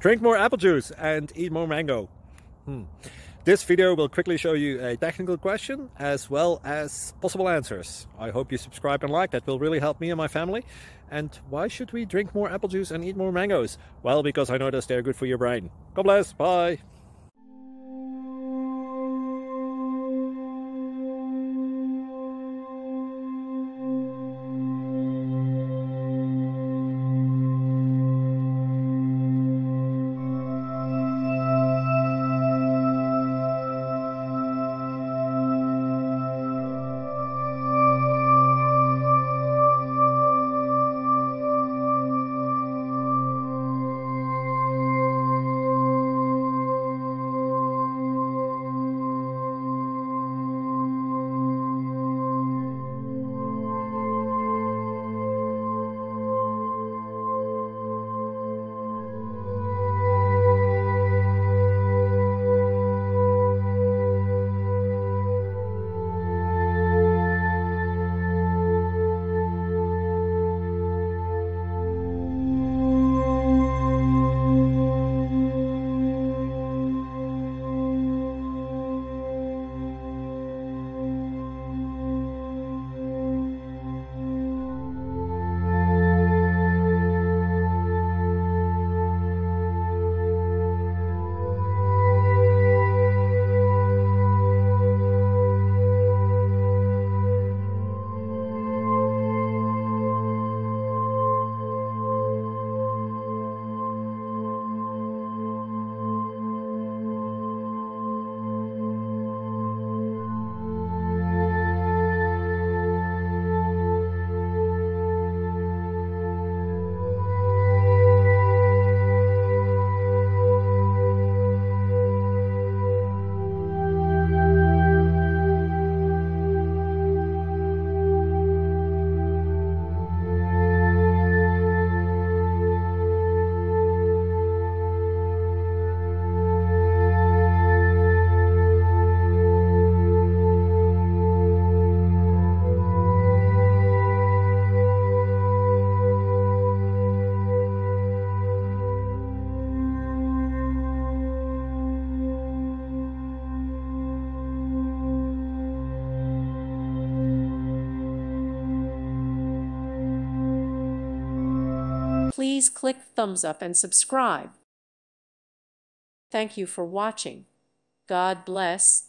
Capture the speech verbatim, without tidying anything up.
Drink more apple juice and eat more mango. Hmm. This video will quickly show you a technical question as well as possible answers. I hope you subscribe and like, that will really help me and my family. And why should we drink more apple juice and eat more mangoes? Well, because I noticed they're good for your brain. God bless, bye! Please click thumbs up and subscribe. Thank you for watching. God bless.